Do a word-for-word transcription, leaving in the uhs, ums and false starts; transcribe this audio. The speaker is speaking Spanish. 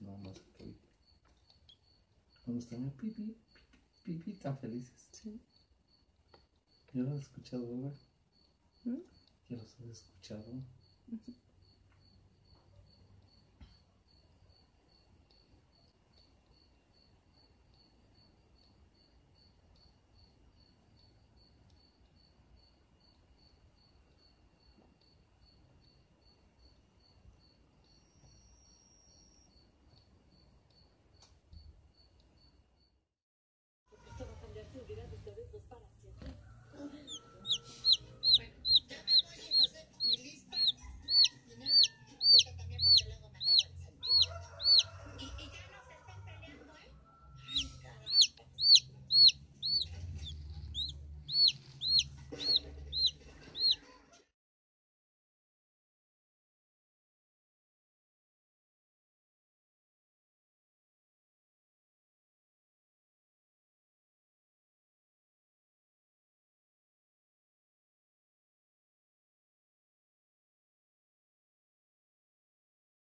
nada más que cuando están pipi, pipi, pipi, tan felices. Sí. ¿Ya lo has escuchado, verdad? ¿Mm? ¿Ya los has escuchado? Uh-huh.